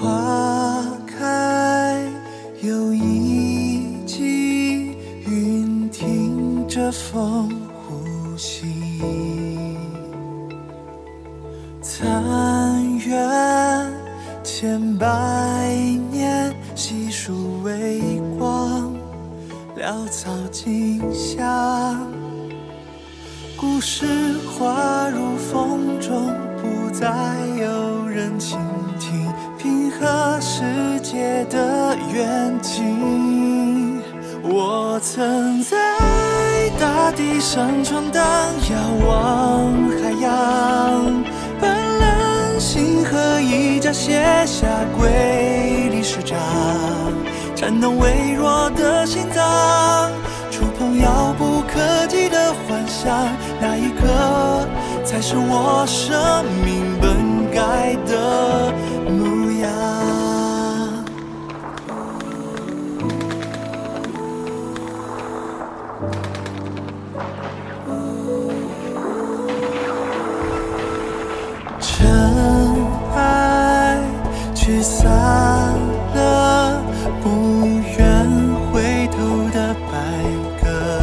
花开又一季，云听着风呼吸。残垣千百年，细数微光，潦草景象。故事化入风中，不再有人倾听，平和世界的远景。我曾在大地上闯荡，遥望海洋，斑斓星河一家写下瑰丽诗章，颤动微弱的心脏，触碰遥不可及的幻想，那一刻才是我生命本该的模样。尘埃驱散了不愿回头的白鸽，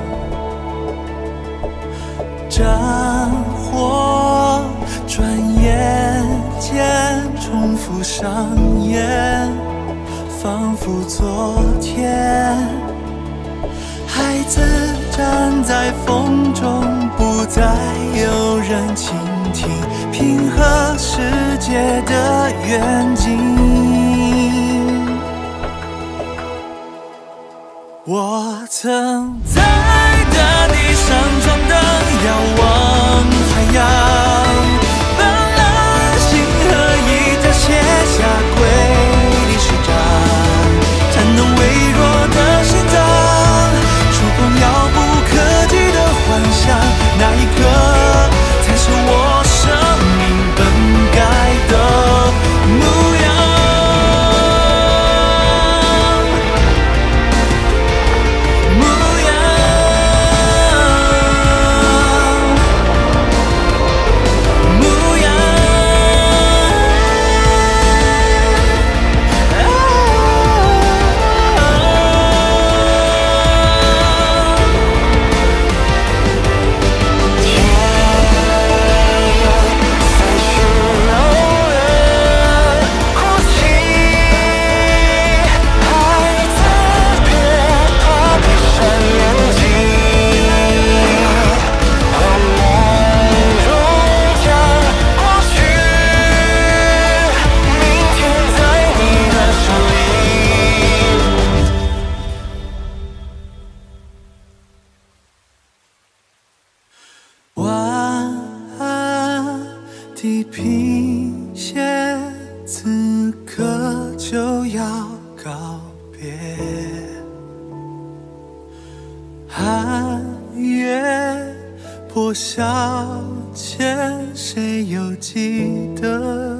战火转眼间重复上演，仿佛昨天。孩子站在风中，不再有人倾听，平和世界的远景。我曾在大地上闯荡，遥望海洋，斑斓星河一家写下瑰丽诗章，颤动微弱的心脏，触碰遥不可及的幻想，那一刻才是我生命本该的模样。地平线，此刻就要告别。寒月破晓前，谁又记得？